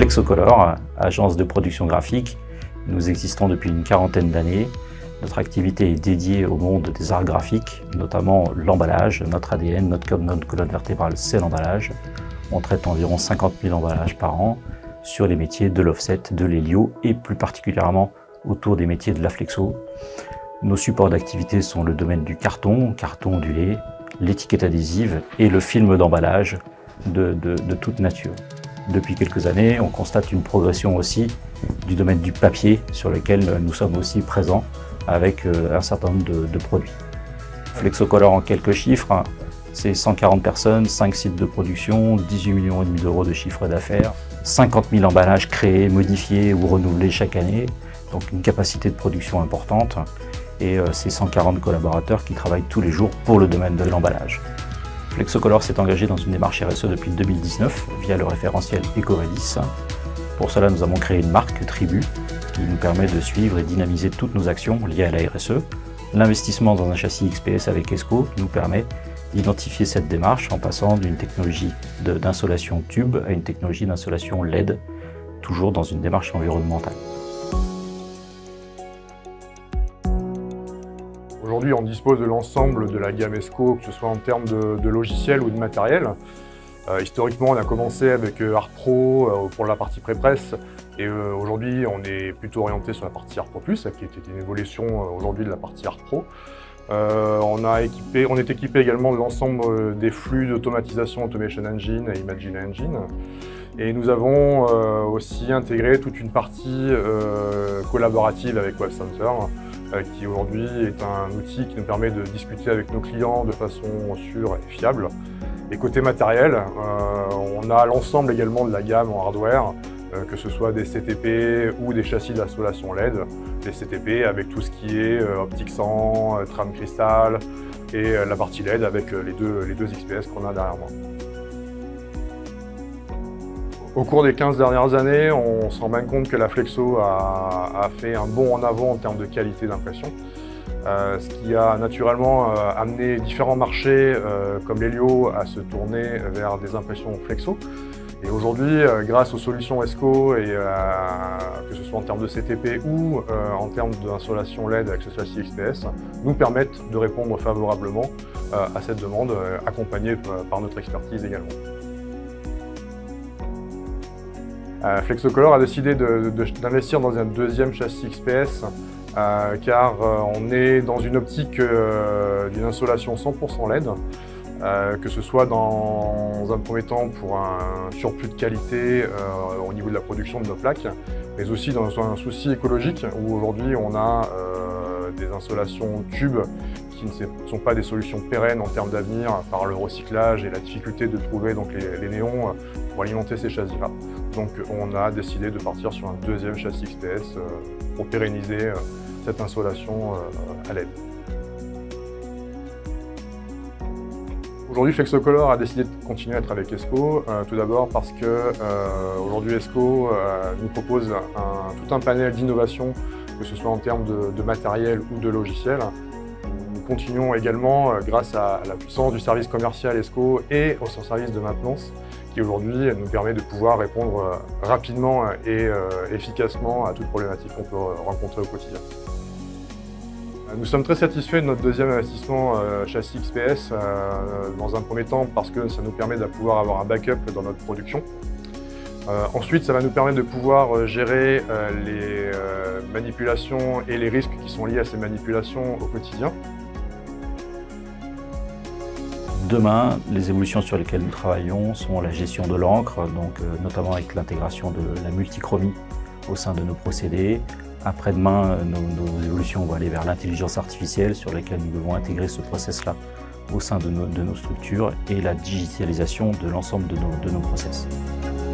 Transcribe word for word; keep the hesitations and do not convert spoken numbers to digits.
Flexocolor, agence de production graphique, nous existons depuis une quarantaine d'années. Notre activité est dédiée au monde des arts graphiques, notamment l'emballage. Notre A D N, notre colonne vertébrale, c'est l'emballage. On traite environ cinquante mille emballages par an sur les métiers de l'offset, de l'hélio et plus particulièrement autour des métiers de la flexo. Nos supports d'activité sont le domaine du carton, carton ondulé, l'étiquette adhésive et le film d'emballage de, de, de toute nature. Depuis quelques années, on constate une progression aussi du domaine du papier sur lequel nous sommes aussi présents avec un certain nombre de, de produits. Flexocolor en quelques chiffres, c'est cent quarante personnes, cinq sites de production, dix-huit millions et demi d'euros de chiffre d'affaires, cinquante mille emballages créés, modifiés ou renouvelés chaque année, donc une capacité de production importante et ces cent quarante collaborateurs qui travaillent tous les jours pour le domaine de l'emballage. Flexocolor s'est engagé dans une démarche R S E depuis deux mille dix-neuf via le référentiel EcoVadis. Pour cela, nous avons créé une marque Tribu qui nous permet de suivre et dynamiser toutes nos actions liées à la R S E. L'investissement dans un châssis X P S avec ESCO nous permet d'identifier cette démarche en passant d'une technologie d'insolation tube à une technologie d'insolation L E D, toujours dans une démarche environnementale. Aujourd'hui, on dispose de l'ensemble de la gamme ESCO, que ce soit en termes de, de logiciel ou de matériel. Euh, historiquement, on a commencé avec euh, ArtPro euh, pour la partie pré-presse et euh, aujourd'hui, on est plutôt orienté sur la partie ArtPro Plus, qui était une évolution euh, aujourd'hui de la partie ArtPro. Euh, on, a équipé, on est équipé également de l'ensemble des flux d'automatisation Automation Engine et Imagine Engine. Et nous avons euh, aussi intégré toute une partie euh, collaborative avec WebCenter, euh, qui aujourd'hui est un outil qui nous permet de discuter avec nos clients de façon sûre et fiable. Et côté matériel, euh, on a l'ensemble également de la gamme en hardware, euh, que ce soit des C T P ou des châssis d'insolation L E D. Des C T P avec tout ce qui est euh, optique cent, euh, trame cristal et euh, la partie L E D avec euh, les, deux, les deux X P S qu'on a derrière moi. Au cours des quinze dernières années, on se rend bien compte que la Flexo a, a fait un bond en avant en termes de qualité d'impression. Euh, ce qui a naturellement euh, amené différents marchés euh, comme l'hélio à se tourner vers des impressions flexo. Et aujourd'hui, euh, grâce aux solutions ESCO, et, euh, que ce soit en termes de C T P ou euh, en termes d'insolation L E D avec ce châssis X P S, nous permettent de répondre favorablement euh, à cette demande, euh, accompagnée par notre expertise également. Euh, Flexocolor a décidé d'investir dans un deuxième châssis X P S Euh, car euh, on est dans une optique euh, d'une insolation cent pour cent L E D, euh, que ce soit dans un premier temps pour un surplus de qualité euh, au niveau de la production de nos plaques, mais aussi dans un souci écologique où aujourd'hui on a euh, des insolations tubes qui ne sont pas des solutions pérennes en termes d'avenir par le recyclage et la difficulté de trouver donc, les, les néons pour alimenter ces châssis-là. Donc on a décidé de partir sur un deuxième châssis X P S euh, pour pérenniser euh, cette insolation euh, à L E D. Aujourd'hui, Flexocolor a décidé de continuer à être avec ESCO, euh, tout d'abord parce que euh, aujourd'hui ESCO euh, nous propose un, tout un panel d'innovation, que ce soit en termes de, de matériel ou de logiciel. Nous continuons également, euh, grâce à la puissance du service commercial ESCO et au son service de maintenance, qui aujourd'hui nous permet de pouvoir répondre euh, rapidement et euh, efficacement à toute problématique qu'on peut rencontrer au quotidien. Nous sommes très satisfaits de notre deuxième investissement euh, châssis X P S, euh, dans un premier temps parce que ça nous permet de pouvoir avoir un backup dans notre production. Euh, ensuite, ça va nous permettre de pouvoir euh, gérer euh, les euh, manipulations et les risques qui sont liés à ces manipulations au quotidien. Demain, les évolutions sur lesquelles nous travaillons sont la gestion de l'encre, donc euh, notamment avec l'intégration de la multichromie au sein de nos procédés. Après-demain, nos, nos évolutions vont aller vers l'intelligence artificielle sur laquelle nous devons intégrer ce process-là au sein de nos, de nos structures et la digitalisation de l'ensemble de nos, de nos process.